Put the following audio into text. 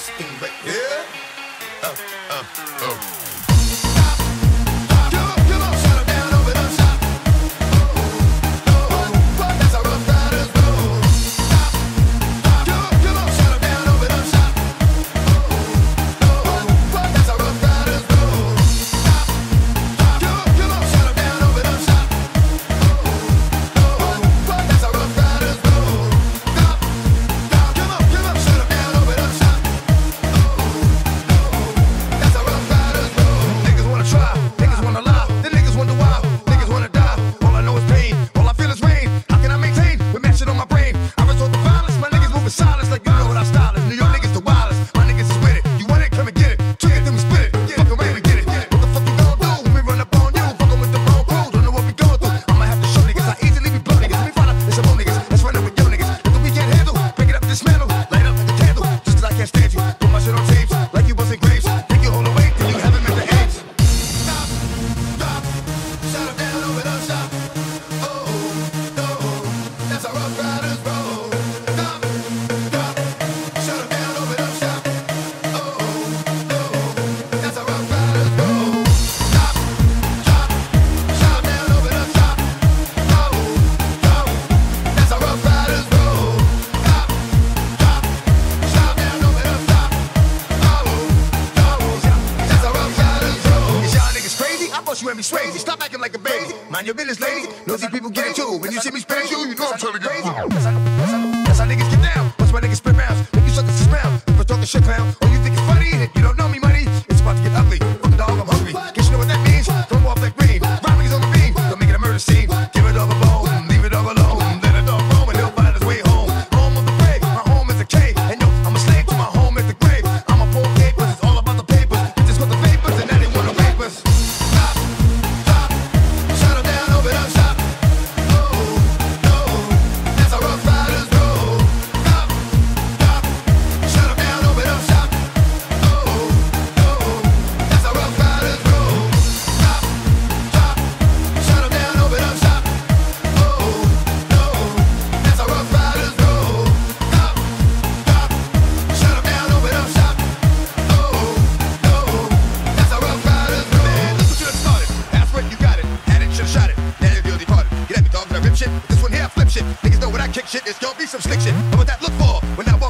this thing right here. You and me crazy. Stop acting like a baby. Mind your business, lady. Nosy people get it too. When you see me spin you, you know I'm totally crazy. That's how niggas get down. Watch my niggas spit rounds. Make you suckers smile. If I'm talking shit pound. Oh, you think it's funny? You don't know me, money. It's about to get ugly. Fuck the dog, I'm hungry. Guess you know what that means? Come off like green. Robberies on the beam. Don't make it a murder scene. Give it all a bone. Leave it all alone. Let a dog roam and he'll find his way home. Home of the brave. My home is a cave. And yo, I'm a slave to my home at the grave. I'm a poor papers. It's all about the papers. Bitches got the papers and now they want the papers. This one here, I flip shit. Niggas know when I kick shit, it's gonna be some slick shit. And what that look for? When I